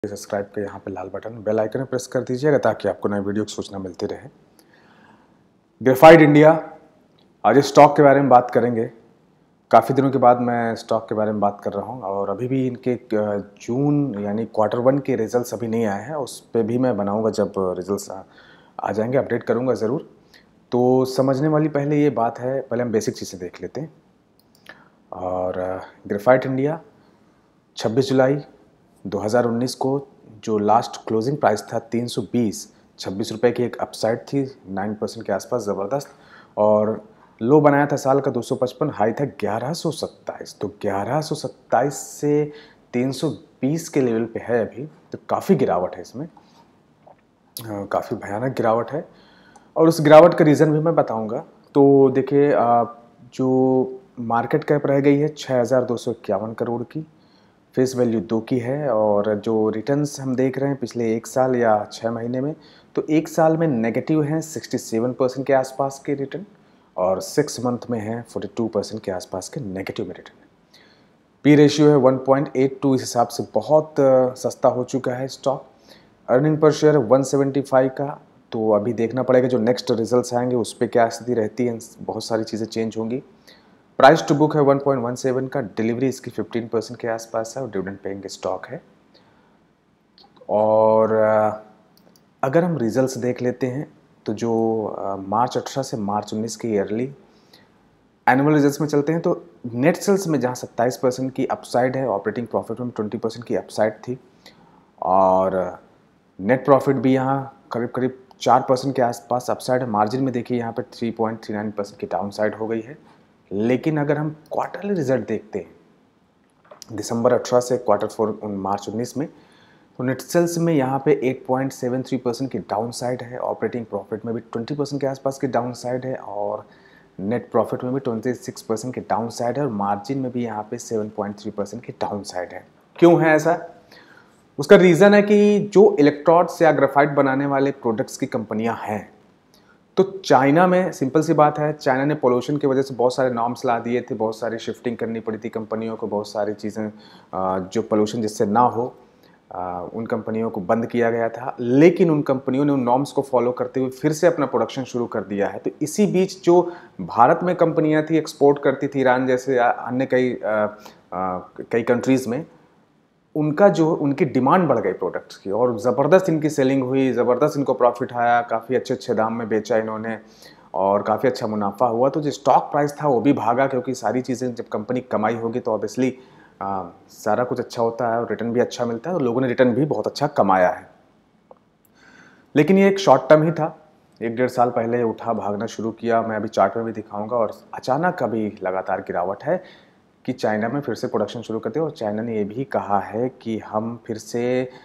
Subscribe के यहाँ पे लाल बटन बेल आइकन प्रेस कर दीजिएगा ताकि आपको नए वीडियो की सूचना मिलती रहे। ग्रेफाइट इंडिया, आज इस स्टॉक के बारे में बात करेंगे। काफ़ी दिनों के बाद मैं स्टॉक के बारे में बात कर रहा हूँ और अभी भी इनके जून यानी क्वार्टर 1 के रिजल्ट्स अभी नहीं आए हैं। उस पर भी मैं बनाऊँगा, जब रिजल्ट्स आ जाएंगे अपडेट करूँगा ज़रूर। तो समझने वाली पहले ये बात है, पहले हम बेसिक चीज़ें देख लेते हैं। और ग्रेफाइट इंडिया 26 जुलाई 2019 को जो लास्ट क्लोजिंग प्राइस था 320 रुपये की एक अपसाइड थी 9% के आसपास, ज़बरदस्त। और लो बनाया था साल का 255, हाई था 1127। तो 1127 से 320 के लेवल पे है अभी, तो काफ़ी गिरावट है इसमें, काफ़ी भयानक गिरावट है। और उस गिरावट का रीज़न भी मैं बताऊंगा। तो देखिए, जो मार्केट कैप रह गई है 6251 करोड़ की, फेस वैल्यू 2 की है। और जो रिटर्न्स हम देख रहे हैं पिछले 1 साल या 6 महीने में, तो 1 साल में नेगेटिव हैं 67% के आसपास के रिटर्न, और 6 मंथ में है 42% के आसपास के नेगेटिव में रिटर्न। पी रेशियो है 1.82, इस हिसाब से बहुत सस्ता हो चुका है स्टॉक। अर्निंग पर शेयर 175 का। तो अभी देखना पड़ेगा जो नेक्स्ट रिजल्ट्स आएंगे उस पर क्या स्थिति रहती है, बहुत सारी चीज़ें चेंज होंगी। प्राइस टू बुक है 1.17 का, डिलीवरी इसकी 15% के आसपास है और डिविडेंड पेइंग स्टॉक है। और अगर हम रिजल्ट्स देख लेते हैं तो जो मार्च 18 से मार्च 19 के ईयरली एनुअल रिजल्ट्स में चलते हैं, तो नेट सेल्स में जहां 27% की अपसाइड है, ऑपरेटिंग प्रॉफिट में 20% की अपसाइड थी, और नेट प्रॉफिट भी यहाँ करीब करीब 4% के आसपास अपसाइड है। मार्जिन में देखिए यहाँ पर 3.39% की डाउन साइड हो गई है। लेकिन अगर हम क्वार्टरली रिजल्ट देखते हैं दिसंबर 18 से क्वार्टर 4 मार्च 19 में, तो नेट सेल्स में यहाँ पे 8.73% की डाउन साइड है, ऑपरेटिंग प्रॉफिट में भी 20% के आसपास की डाउन साइड है, और नेट प्रॉफिट में भी 26% की डाउन साइड है, और मार्जिन में भी यहाँ पे 7.3% की डाउन साइड है। क्यों है ऐसा? उसका रीज़न है कि जो इलेक्ट्रोड्स या ग्रेफाइट बनाने वाले प्रोडक्ट्स की कंपनियां हैं, तो चाइना में सिंपल सी बात है, चाइना ने पोल्यूशन की वजह से बहुत सारे नॉर्म्स ला दिए थे, बहुत सारी शिफ्टिंग करनी पड़ी थी कंपनियों को, बहुत सारी चीज़ें जो पोल्यूशन जिससे ना हो उन कंपनियों को बंद किया गया था। लेकिन उन कंपनियों ने उन नॉर्म्स को फॉलो करते हुए फिर से अपना प्रोडक्शन शुरू कर दिया है। तो इसी बीच जो भारत में कंपनियां थी, एक्सपोर्ट करती थी ईरान जैसे अन्य कई कंट्रीज़ में, उनका जो उनकी डिमांड बढ़ गई प्रोडक्ट्स की, और ज़बरदस्त इनकी सेलिंग हुई, ज़बरदस्त इनको प्रॉफिट आया, काफ़ी अच्छे अच्छे दाम में बेचा इन्होंने और काफ़ी अच्छा मुनाफा हुआ। तो जो स्टॉक प्राइस था वो भी भागा, क्योंकि सारी चीज़ें जब कंपनी कमाई होगी तो ऑब्वियसली सारा कुछ अच्छा होता है और रिटर्न भी अच्छा मिलता है, और लोगों ने रिटर्न भी बहुत अच्छा कमाया है। लेकिन ये एक शॉर्ट टर्म ही था, 1-1.5 साल पहले उठा भागना शुरू किया, मैं अभी चार्ट में भी दिखाऊंगा। और अचानक अभी लगातार गिरावट है कि चाइना में फिर से प्रोडक्शन शुरू करते हैं, और चाइना ने ये भी कहा है कि हम फिर से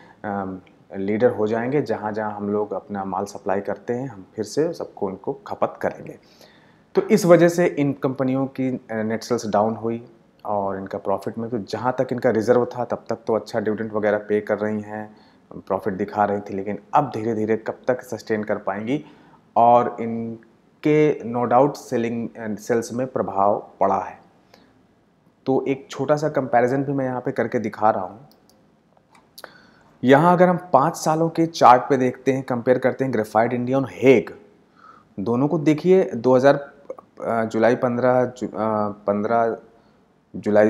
लीडर हो जाएंगे, जहाँ जहाँ हम लोग अपना माल सप्लाई करते हैं हम फिर से सबको उनको खपत करेंगे। तो इस वजह से इन कंपनियों की नेट सेल्स डाउन हुई, और इनका प्रॉफिट में तो जहाँ तक इनका रिजर्व था तब तक तो अच्छा डिविडेंड वगैरह पे कर रही हैं, प्रॉफिट दिखा रही थी। लेकिन अब धीरे धीरे कब तक सस्टेन कर पाएंगी, और इनके नो डाउट सेलिंग सेल्स में प्रभाव पड़ा है। तो एक छोटा सा कंपैरिजन भी मैं यहाँ पे करके दिखा रहा हूँ। यहाँ अगर हम 5 सालों के चार्ट पे देखते हैं, कंपेयर करते हैं ग्रेफाइट इंडिया और हेग, दोनों को देखिए। 2000 जुलाई 15 15 जुलाई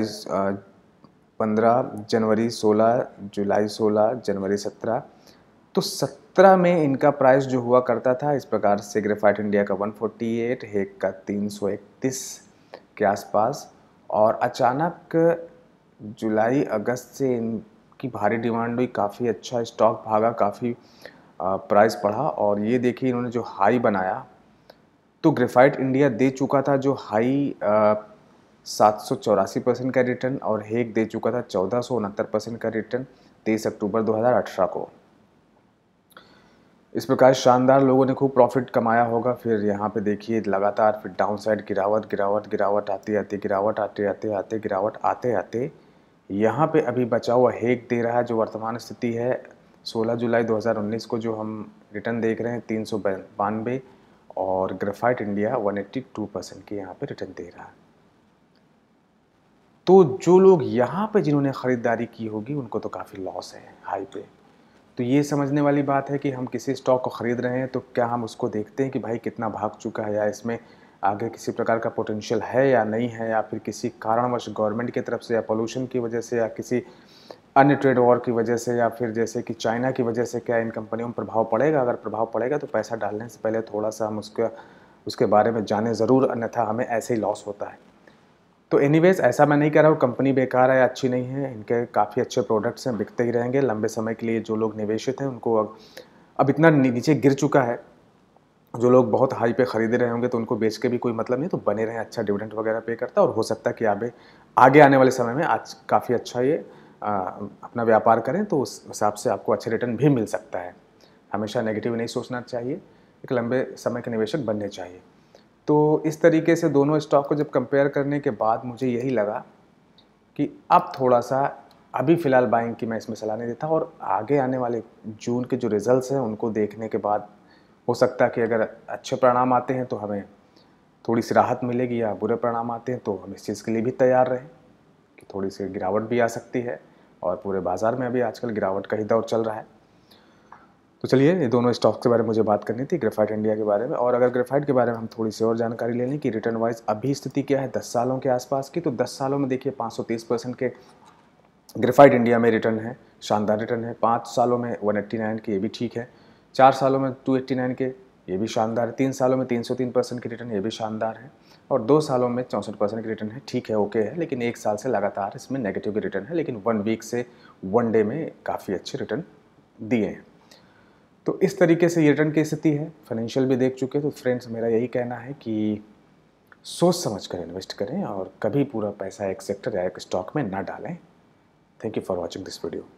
15 जनवरी 16 जुलाई 16 जनवरी 17, तो 17 में इनका प्राइस जो हुआ करता था इस प्रकार से, ग्रेफाइट इंडिया का 148, हेग का 331 के आसपास। और अचानक जुलाई अगस्त से इनकी भारी डिमांड हुई, काफ़ी अच्छा स्टॉक भागा, काफ़ी प्राइस बढ़ा। और ये देखिए इन्होंने जो हाई बनाया, तो ग्रेफाइट इंडिया दे चुका था जो हाई 784% का रिटर्न, और हेग दे चुका था 1469% का रिटर्न 23 अक्टूबर 2018 को। इस प्रकार शानदार लोगों ने खूब प्रॉफिट कमाया होगा। फिर यहाँ पे देखिए लगातार फिर डाउन साइड गिरावट गिरावट गिरावट आते आते गिरावट आते गिरावट आते आते यहाँ पे अभी बचा हुआ हेग दे रहा है, जो वर्तमान स्थिति है 16 जुलाई 2019 को जो हम रिटर्न देख रहे हैं 392, और ग्रेफाइट इंडिया 182% की यहाँ पे रिटर्न दे रहा है। तो जो लोग यहाँ पे जिन्होंने ख़रीदारी की होगी उनको तो काफ़ी लॉस है हाई पे। तो ये समझने वाली बात है कि हम किसी स्टॉक को ख़रीद रहे हैं तो क्या हम उसको देखते हैं कि भाई कितना भाग चुका है, या इसमें आगे किसी प्रकार का पोटेंशियल है या नहीं है, या फिर किसी कारणवश गवर्नमेंट की तरफ से या पोल्यूशन की वजह से या किसी अन्य ट्रेड वॉर की वजह से या फिर जैसे कि चाइना की वजह से क्या इन कंपनियों में प्रभाव पड़ेगा। अगर प्रभाव पड़ेगा तो पैसा डालने से पहले थोड़ा सा हम उसके बारे में जाने ज़रूर, अन्यथा हमें ऐसे ही लॉस होता है। तो एनीवेज ऐसा मैं नहीं कह रहा हूँ कंपनी बेकार है या अच्छी नहीं है, इनके काफ़ी अच्छे प्रोडक्ट्स हैं, बिकते ही रहेंगे लंबे समय के लिए। जो लोग निवेशित हैं उनको अब इतना नीचे गिर चुका है, जो लोग बहुत हाई पे ख़रीद रहे होंगे तो उनको बेच के भी कोई मतलब नहीं, तो बने रहें, अच्छा डिविडेंड वगैरह पे करता है और हो सकता है कि आगे आने वाले समय में आज काफ़ी अच्छा ये अपना व्यापार करें तो उस हिसाब से आपको अच्छे रिटर्न भी मिल सकता है। हमेशा नेगेटिव नहीं सोचना चाहिए, एक लंबे समय के निवेशक बनने चाहिए। तो इस तरीके से दोनों स्टॉक को जब कंपेयर करने के बाद मुझे यही लगा कि अब थोड़ा सा अभी फ़िलहाल बाइंग की मैं इसमें सलाह नहीं देता, और आगे आने वाले जून के जो रिज़ल्ट्स हैं उनको देखने के बाद हो सकता है कि अगर अच्छे परिणाम आते हैं तो हमें थोड़ी सी राहत मिलेगी, या बुरे परिणाम आते हैं तो हम इस चीज़ के लिए भी तैयार रहें कि थोड़ी सी गिरावट भी आ सकती है, और पूरे बाज़ार में अभी आजकल गिरावट का ही दौर चल रहा है। तो चलिए, ये दोनों स्टॉक्स के बारे में मुझे बात करनी थी, ग्रेफाइट इंडिया के बारे में। और अगर ग्रेफाइट के बारे में हम थोड़ी सी और जानकारी ले लें कि रिटर्न वाइज अभी स्थिति क्या है 10 सालों के आसपास की, तो 10 सालों में देखिए 530% के ग्रेफाइट इंडिया में रिटर्न है, शानदार रिटर्न है। 5 सालों में 189 के, ये भी ठीक है। 4 सालों में 289 के, ये भी शानदार है। 3 सालों में 303% की रिटर्न, ये भी शानदार है। और 2 सालों में 64% की रिटर्न है, ठीक है, ओके है। लेकिन 1 साल से लगातार इसमें नेगेटिव की रिटर्न है, लेकिन 1 वीक से 1 डे में काफ़ी अच्छे रिटर्न दिए हैं। तो इस तरीके से ये रिटर्न की स्थिति है, फाइनेंशियल भी देख चुके। तो फ्रेंड्स, मेरा यही कहना है कि सोच समझ कर इन्वेस्ट करें और कभी पूरा पैसा एक सेक्टर या एक स्टॉक में ना डालें। Thank you for watching this video.